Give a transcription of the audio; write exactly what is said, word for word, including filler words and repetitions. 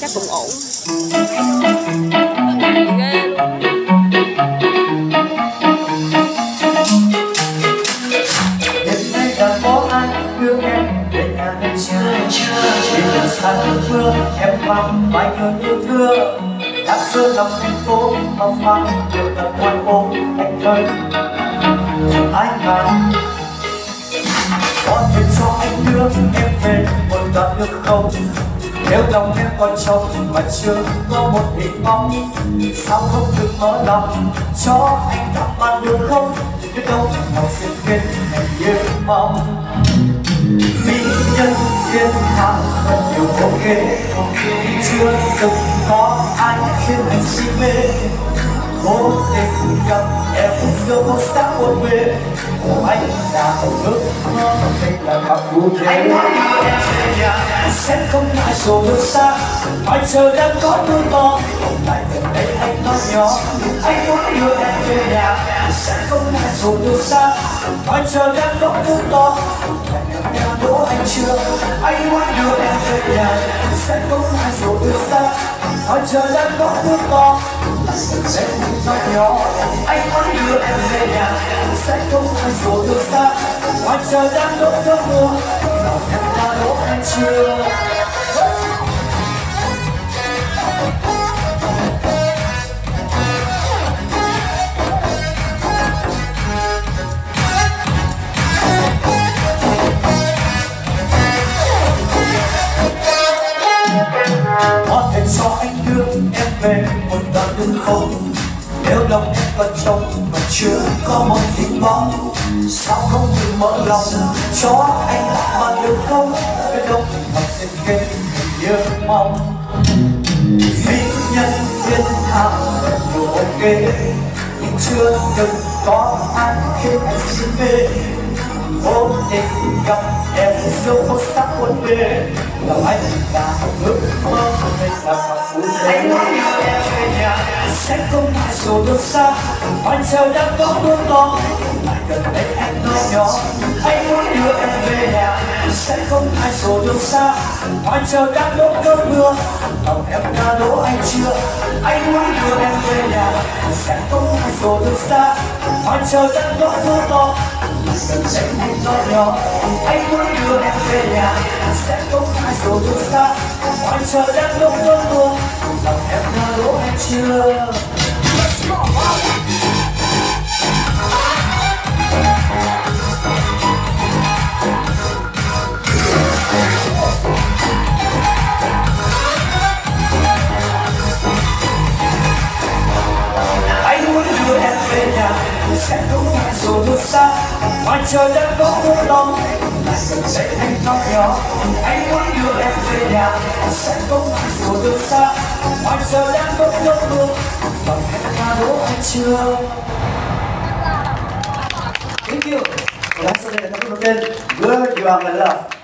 chắc cũng ổn. Đưa em về nhà hay chưa? Vì lần xa nước mưa, em vắng vài người yêu thương. Đã xưa lòng thành phố, mà vắng điều là ngoài ô anh thấy anh ngàn. Có thể cho anh đưa em về một đoạn nước không? Nếu lòng em còn trống mà chưa có một hình bóng, sao không được mở lòng cho anh gặp bạn được không? Biết đâu nào sẽ kết ngày như mong. Mỹ nhân thiên hạ thật nhiều vô kế, chưa từng có ai khiến anh si mê. Vô tình gặp em giữa phố xa buồn bề, của anh đã ước mơ đây là gặp vui thế. Anh nói yêu em về nhà sẽ không ngại dù đường xa, ngoài trời đang có mưa to. Lại gần đây anh nói nhỏ, anh muốn đưa em về nhà sẽ không ngại dù đường xa, ngoài trời đang có mưa to. Em đố anh chưa, anh muốn đưa em về nhà sẽ không ngại dù đường xa, ngoài trời đang có mưa to. Sẽ không nói nhỏ, anh muốn đưa em về nhà sẽ không ngại dù đường xa, ngoài trời đang đổ cơn mưa. Nào em đã đố anh chưa? Có thể cho anh đưa em về một đoạn đường không? Nếu lòng em còn trống mà chưa có một hình bóng, sao không thử mở lòng cho anh mà được không? Biết đâu học sinh kết như mong. Mỹ nhân thiên hạ nhiều ok, nhưng chưa từng có ai khiến anh si mê. Vô tình gặp em giữa phố xa buồn bề, lòng anh đã ước mơ đây là gặp vui thế. Anh muốn đưa em về nhà sẽ không ngại dù đường xa, ngoài trời đang có mưa to. Lại gần đây anh nói nhỏ, anh muốn đưa em về nhà sẽ không ngại dù đường xa, ngoài trời đang đổ cơn mưa. Lòng em đã đố anh chưa, anh muốn đưa em về nhà sẽ không ngại dù đường xa, ngoài trời đang có mưa to. Gần đây anh nói nhỏ, anh muốn đưa em về nhà sẽ không ngại dù đường xa, ngoài trời đang đổ cơn mưa. Lòng em đã đố anh chưa? Anh muốn đưa em về nhà sẽ không ngại dù đường xa, ngoài trời đang có mưa to. Lại gần đây anh nói nhỏ, anh muốn đưa em về nhà sẽ không ngại dù đường xa, ngoài trời đang có cơn mưa. Lòng em đã đố anh chưa? Thank you. Và sau đây là ca khúc đầu tiên, Chưa-Đàm My Love.